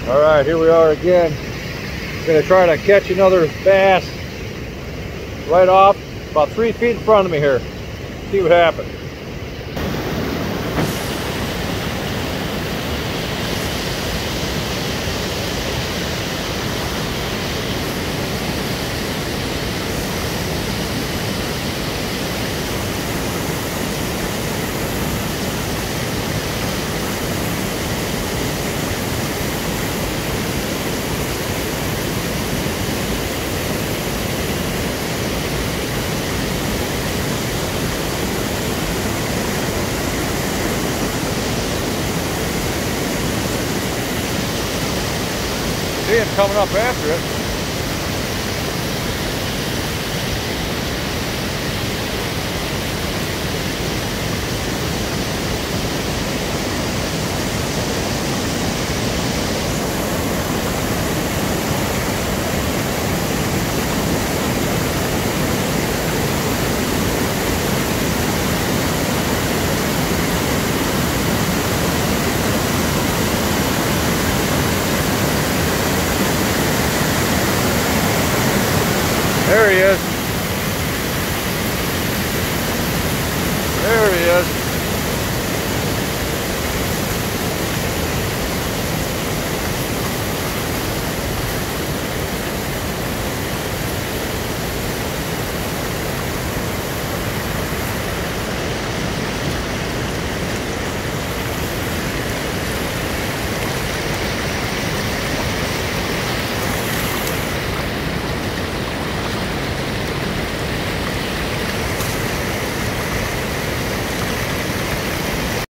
All right, here we are again. Gonna try to catch another bass right off about 3 feet in front of me here. See what happens. See him coming up after it.